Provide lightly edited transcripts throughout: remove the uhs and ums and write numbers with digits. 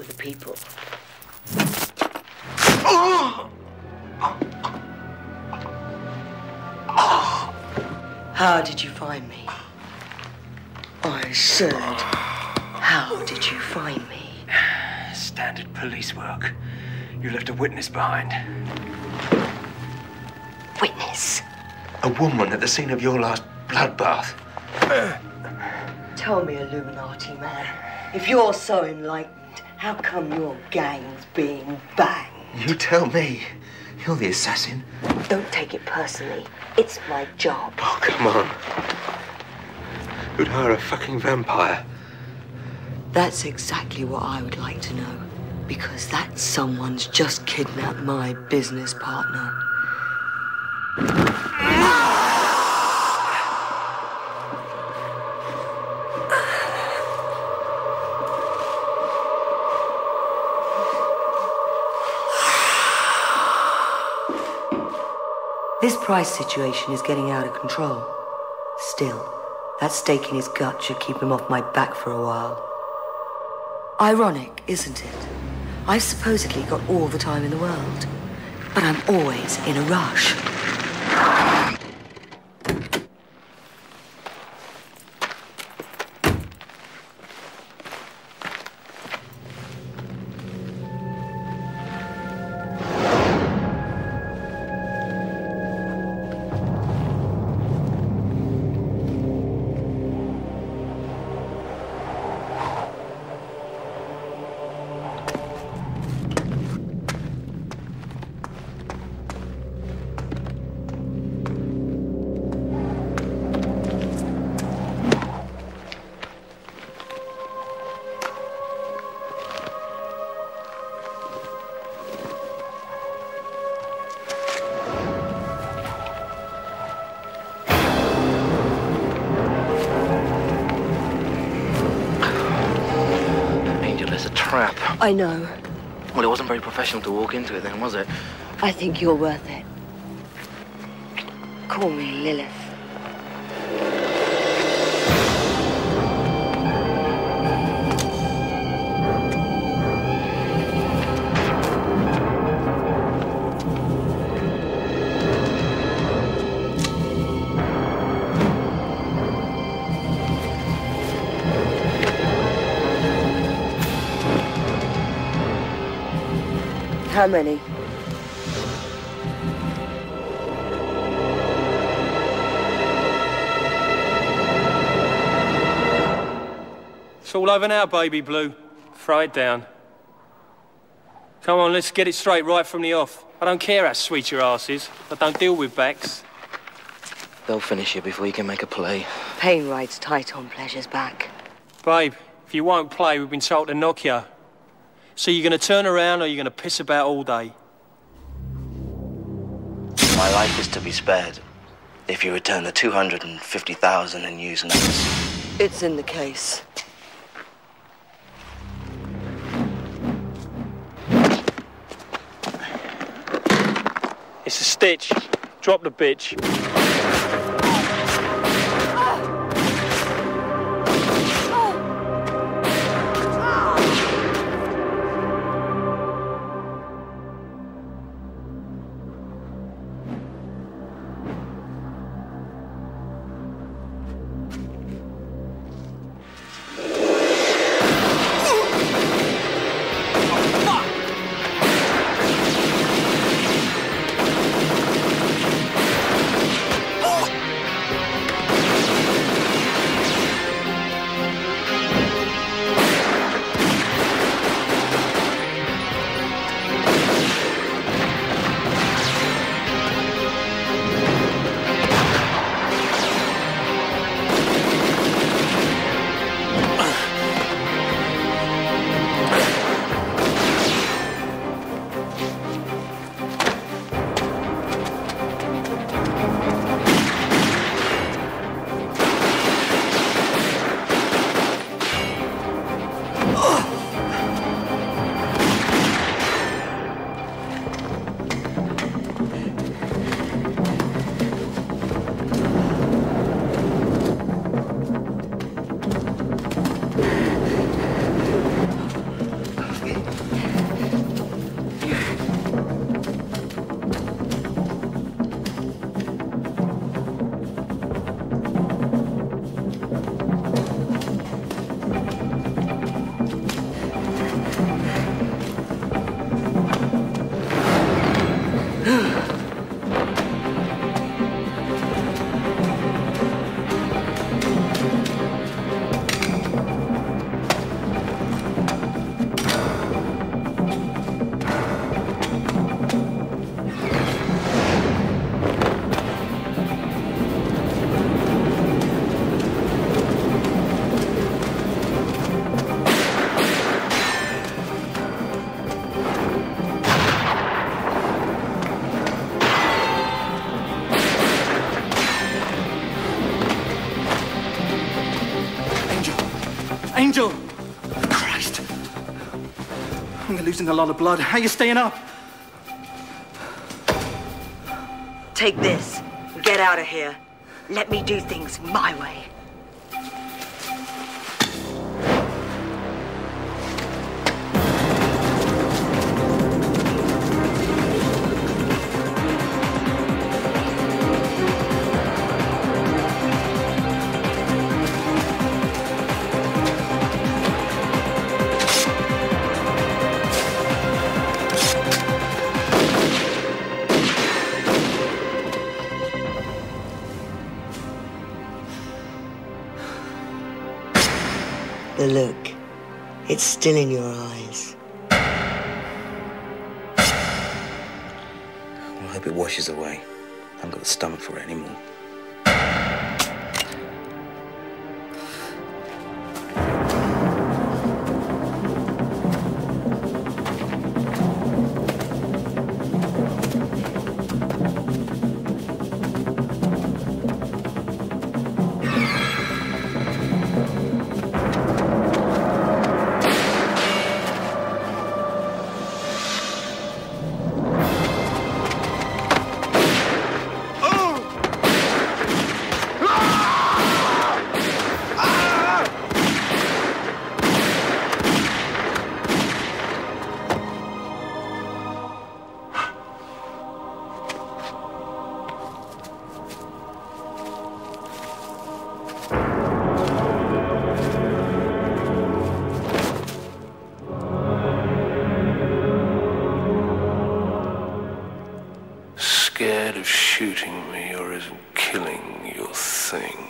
with the people. How did you find me? I said, how did you find me? Standard police work. You left a witness behind. Witness? A woman at the scene of your last bloodbath. Tell me, Illuminati man, if you're so enlightened, how come your gang's being banged? You tell me. You're the assassin. Don't take it personally. It's my job. Oh, come on. Who'd hire a fucking vampire? That's exactly what I would like to know. Because that someone's just kidnapped my business partner. This Price situation is getting out of control. Still, that stake in his gut should keep him off my back for a while. Ironic, isn't it? I've supposedly got all the time in the world, but I'm always in a rush. I know. Well, it wasn't very professional to walk into it then, was it? I think you're worth it. Call me Lilith. How many? It's all over now, baby blue. Throw it down. Come on, let's get it straight right from the off. I don't care how sweet your ass is. I don't deal with backs. They'll finish you before you can make a play. Pain rides tight on pleasure's back. Babe, if you won't play, we've been told to knock you. So you're going to turn around or you're going to piss about all day? My life is to be spared if you return the 250,000 and use notes. It's in the case. It's a stitch. Drop the bitch. You're losing a lot of blood. How are you staying up? Take this. Get out of here. Let me do things my way. The look, it's still in your eyes. I hope it washes away. I haven't got the stomach for it anymore. Scared of shooting me, or isn't killing your thing?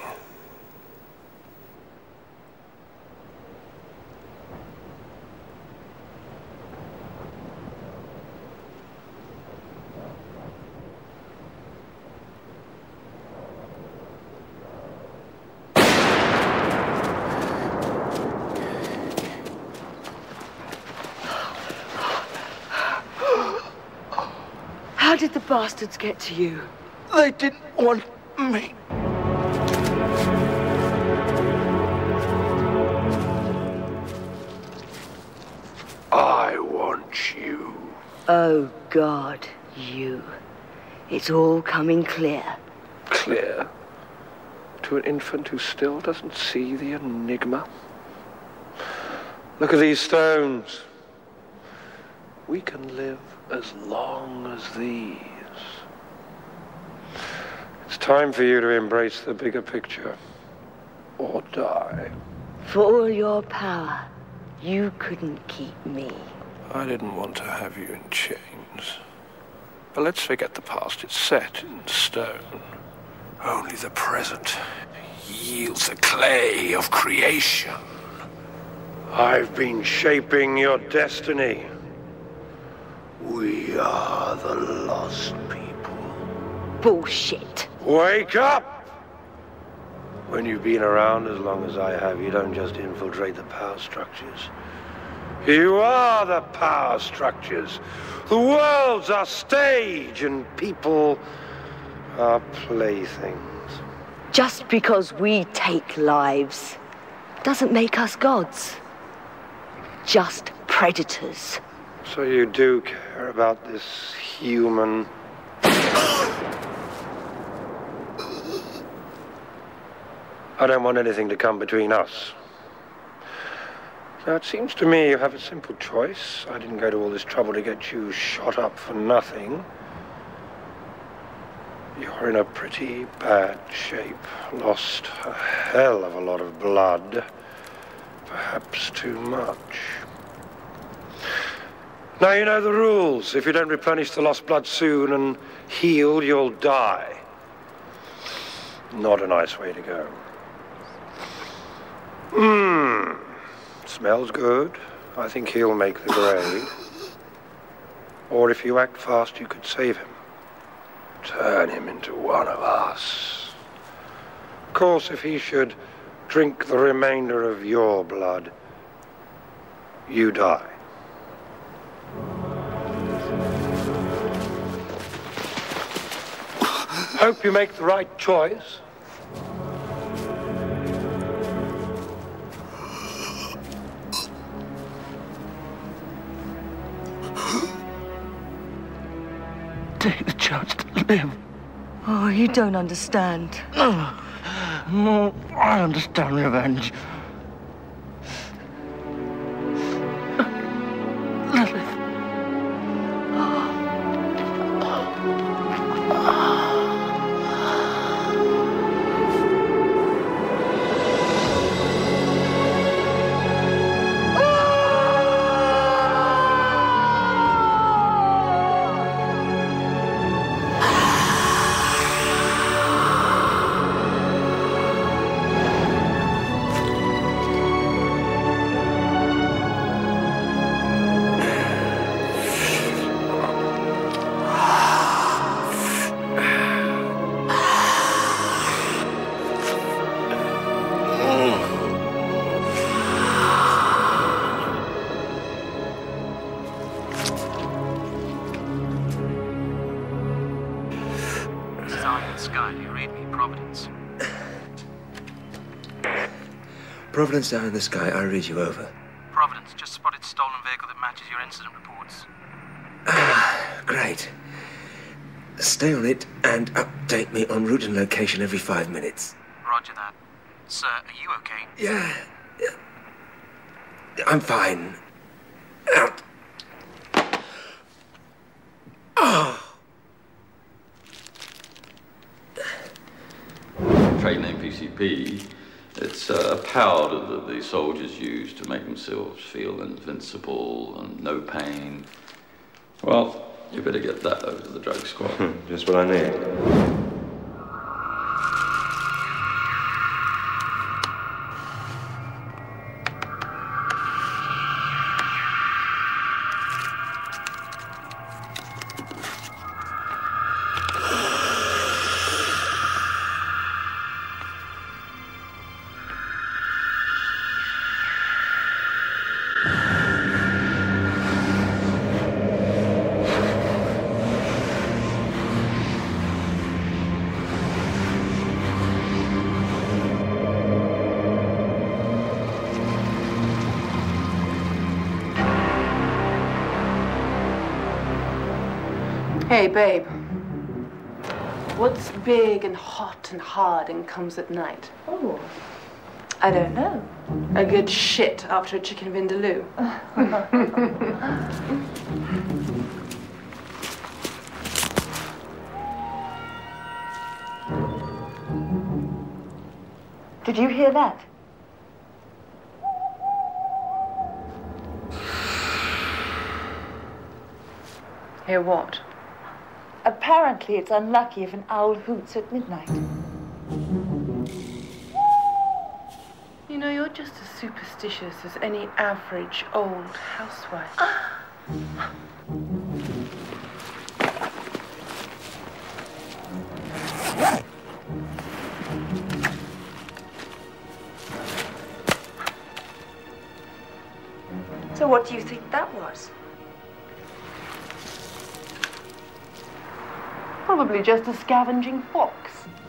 How did the bastards get to you? They didn't want me. I want you. Oh, God, you. It's all coming clear. Clear? To an infant who still doesn't see the enigma? Look at these stones. We can live as long as these. It's time for you to embrace the bigger picture, or die. For all your power, you couldn't keep me. I didn't want to have you in chains. But let's forget the past. It's set in stone. Only the present yields the clay of creation. I've been shaping your destiny. We are the lost people. Bullshit. Wake up! When you've been around as long as I have, you don't just infiltrate the power structures. You are the power structures. The world's our stage, and people are playthings. Just because we take lives doesn't make us gods. Just predators. So you do care about this human? I don't want anything to come between us. Now, it seems to me you have a simple choice. I didn't go to all this trouble to get you shot up for nothing. You're in a pretty bad shape. Lost a hell of a lot of blood. Perhaps too much. Now you know the rules. If you don't replenish the lost blood soon and heal, you'll die. Not a nice way to go. Smells good. I think he'll make the grade. Or if you act fast, you could save him. Turn him into one of us. Of course, if he should drink the remainder of your blood, you die. Hope you make the right choice. take the chance to live. Oh, you don't understand. No, I understand revenge. Lilith. Providence down in the sky, I read you over. Providence, just spotted stolen vehicle that matches your incident reports. Great. Stay on it and update me on route and location every 5 minutes. Roger that. Sir, are you okay? Yeah. I'm fine. Out. Oh. Trade name PCP. It's a powder that the soldiers use to make themselves feel invincible and no pain. Well, you better get that over to the drug squad. Just what I need. Hey, babe. What's big and hot and hard and comes at night? Oh, I don't know. A good shit after a chicken vindaloo. Did you hear that? Hear what? Apparently, it's unlucky if an owl hoots at midnight. You know, you're just as superstitious as any average old housewife. So what do you think that was? Probably just a scavenging fox.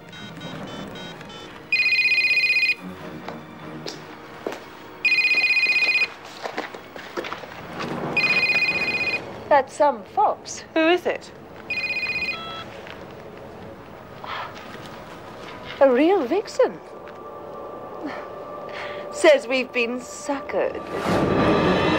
That's some fox. Who is it? A real vixen. Says we've been suckered.